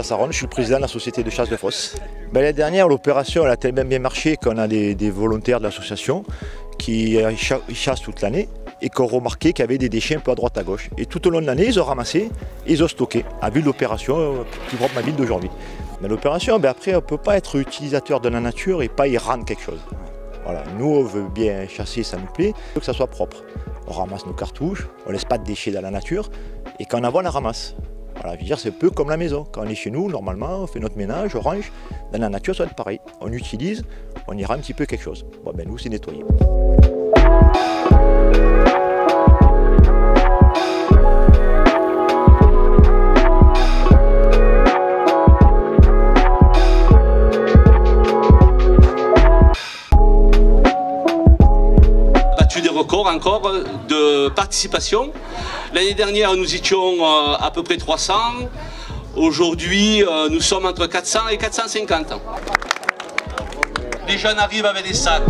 Saron, je suis le président de la société de chasse de Fos. L'année dernière, l'opération a tellement bien marché qu'on a des volontaires de l'association qui chassent toute l'année et qui ont remarqué qu'il y avait des déchets un peu à droite à gauche. Et tout au long de l'année, ils ont ramassé et ils ont stocké, à vue de l'opération plus propre ma ville d'aujourd'hui. Mais l'opération, après, on ne peut pas être utilisateur de la nature et pas y rendre quelque chose. Voilà. Nous, on veut bien chasser, ça nous plaît, il faut que ça soit propre. On ramasse nos cartouches, on ne laisse pas de déchets dans la nature et quand on en voit, on la ramasse. Voilà, je veux dire, c'est un peu comme la maison. Quand on est chez nous, normalement, on fait notre ménage, on range. Dans la nature, ça va être pareil. On utilise, on y rend un petit peu quelque chose. Bon, nous, c'est nettoyer. Des records encore de participation. L'année dernière, nous étions à peu près 300. Aujourd'hui, nous sommes entre 400 et 450. Les jeunes arrivent avec des sacs.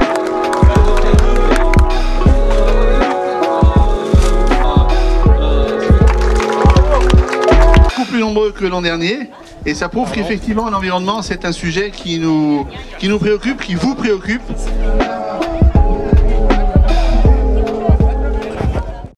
Beaucoup plus nombreux que l'an dernier. Et ça prouve qu'effectivement l'environnement c'est un sujet qui nous préoccupe, qui vous préoccupe.